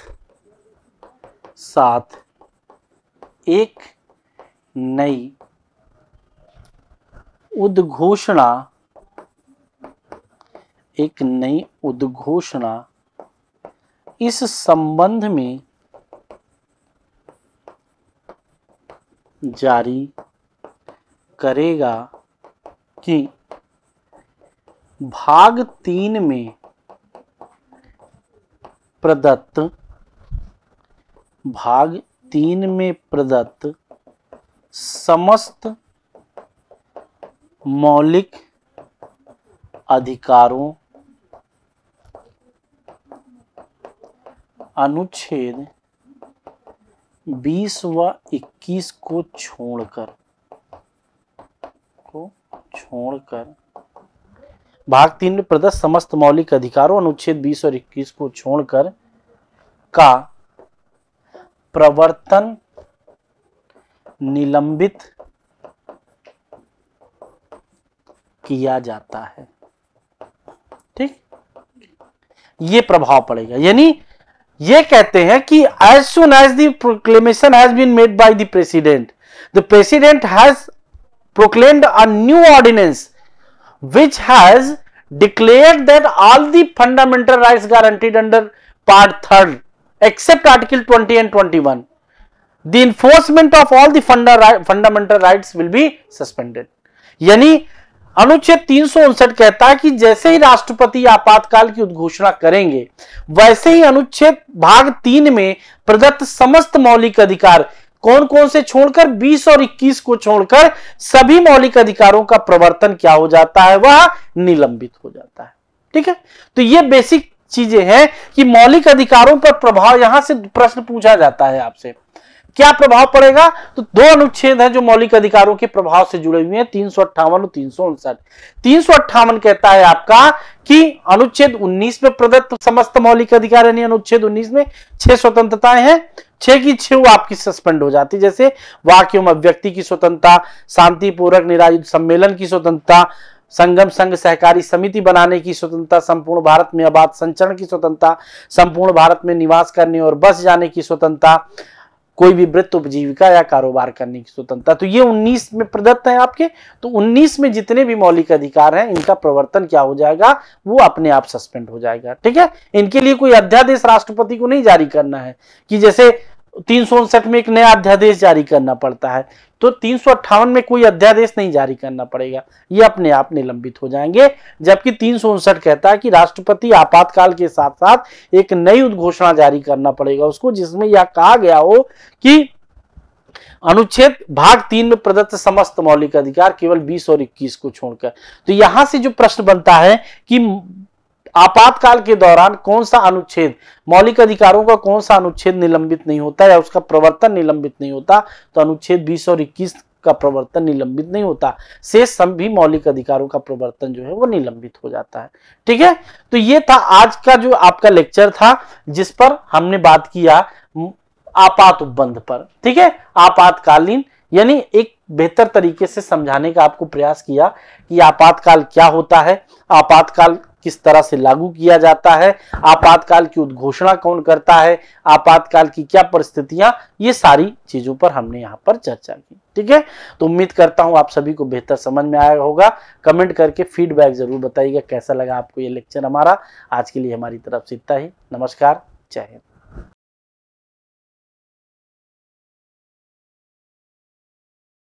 Speaker 1: साथ एक नई उद्घोषणा एक नई उद्घोषणा इस संबंध में जारी करेगा कि भाग तीन में प्रदत्त भाग तीन में प्रदत्त समस्त मौलिक अधिकारों अनुच्छेद बीस व इक्कीस को छोड़कर को छोड़कर भाग तीन में प्रदत्त समस्त मौलिक अधिकारों अनुच्छेद बीस और इक्कीस को छोड़कर का प्रवर्तन निलंबित किया जाता है। ठीक, ये प्रभाव पड़ेगा। यानी ये कहते हैं कि as soon as the proclamation has been made by the president, the president has proclaimed a new ordinance which has declared that all the fundamental rights guaranteed under part third except article twenty and twenty-one, the enforcement of all the funda fundamental rights will be suspended। यानी अनुच्छेद तीन सौ उनसठ कहता है कि जैसे ही राष्ट्रपति आपातकाल की उद्घोषणा करेंगे वैसे ही अनुच्छेद भाग तीन में प्रदत्त समस्त मौलिक अधिकार कौन कौन से छोड़कर बीस और इक्कीस को छोड़कर सभी मौलिक अधिकारों का प्रवर्तन क्या हो जाता है? वह निलंबित हो जाता है। ठीक है। तो ये बेसिक चीजें हैं कि मौलिक अधिकारों पर प्रभाव, यहां से प्रश्न पूछा जाता है आपसे क्या प्रभाव पड़ेगा? तो दो अनुच्छेद हैं जो मौलिक अधिकारों के प्रभाव से जुड़े हुए हैं, तीन सौ अट्ठावन और तीन सौ उनसठ। तीन सौ अट्ठावन कहता है आपका कि अनुच्छेद उन्नीस में प्रदत्त समस्त मौलिक अधिकार, यानी अनुच्छेद उन्नीस में छह स्वतंत्रताएं हैं, छह की छह वो आपकी सस्पेंड हो जाती, जैसे वाक एवं अभिव्यक्ति की स्वतंत्रता, शांतिपूर्वक निरायुध सम्मेलन की स्वतंत्रता, संगम संघ सहकारी समिति बनाने की स्वतंत्रता, संपूर्ण भारत में आबाद संचरण की स्वतंत्रता, संपूर्ण भारत में निवास करने और बस जाने की स्वतंत्रता, कोई भी वृत्ति उपजीविका या कारोबार करने की स्वतंत्रता। तो ये उन्नीस में प्रदत्त है आपके। तो उन्नीस में जितने भी मौलिक अधिकार हैं इनका प्रवर्तन क्या हो जाएगा, वो अपने आप सस्पेंड हो जाएगा। ठीक है, इनके लिए कोई अध्यादेश राष्ट्रपति को नहीं जारी करना है कि जैसे तीन सौ उनसठ में एक नया अध्यादेश जारी करना पड़ता है, तो तीन सौ अट्ठावन में कोई अध्यादेश नहीं जारी करना पड़ेगा, ये अपने आप निलंबित हो जाएंगे। जबकि तीन सौ उनसठ कहता है कि राष्ट्रपति आपातकाल के साथ साथ एक नई उद्घोषणा जारी करना पड़ेगा उसको, जिसमें यह कहा गया हो कि अनुच्छेद भाग तीन में प्रदत्त समस्त मौलिक अधिकार केवल बीस और इक्कीस को छोड़कर। तो यहां से जो प्रश्न बनता है कि आपातकाल के दौरान कौन सा अनुच्छेद, मौलिक अधिकारों का कौन सा अनुच्छेद निलंबित नहीं होता या उसका प्रवर्तन निलंबित नहीं होता, तो अनुच्छेद बीस और इक्कीस का प्रवर्तन निलंबित नहीं होता, शेष सभी मौलिक अधिकारों का प्रवर्तन जो है वो निलंबित हो जाता है। ठीक है, तो ये था आज का जो आपका लेक्चर था, जिस पर हमने बात किया आपात उपबंध पर। ठीक है, आपातकालीन यानी एक बेहतर तरीके से समझाने का आपको प्रयास किया कि आपातकाल क्या होता है, आपातकाल किस तरह से लागू किया जाता है, आपातकाल की उद्घोषणा कौन करता है, आपातकाल की क्या परिस्थितियां, ये सारी चीजों पर हमने यहाँ पर चर्चा की। ठीक है, तो उम्मीद करता हूं आप सभी को बेहतर समझ में आया होगा। कमेंट करके फीडबैक जरूर बताइएगा कैसा लगा आपको ये लेक्चर हमारा। आज के लिए हमारी तरफ से इतना ही। नमस्कार, जय हिंद।